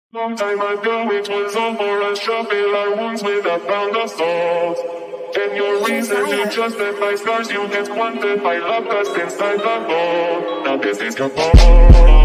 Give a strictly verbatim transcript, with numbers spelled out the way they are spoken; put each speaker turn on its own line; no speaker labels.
Long time ago it was all for us, shuffle our wounds with a pound of salt. Can your reason to justify scars you can't quantify? Love dust inside the bone. Now this is your fault.